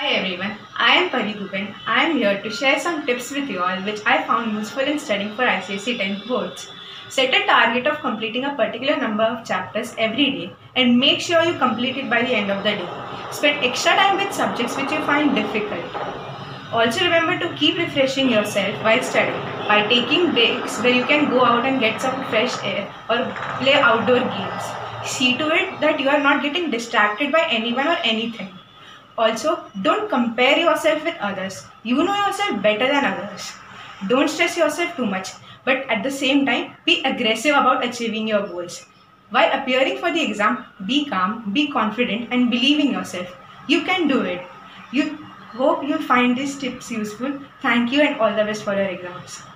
Hi everyone, I am Pari Duben. I am here to share some tips with you all which I found useful in studying for ICSE 10th boards. Set a target of completing a particular number of chapters every day and make sure you complete it by the end of the day. Spend extra time with subjects which you find difficult. Also remember to keep refreshing yourself while studying by taking breaks where you can go out and get some fresh air or play outdoor games. See to it that you are not getting distracted by anyone or anything. Also, don't compare yourself with others. You know yourself better than others. Don't stress yourself too much, but at the same time, be aggressive about achieving your goals. While appearing for the exam, be calm, be confident, and believe in yourself. You can do it. You hope you find these tips useful. Thank you and all the best for your exams.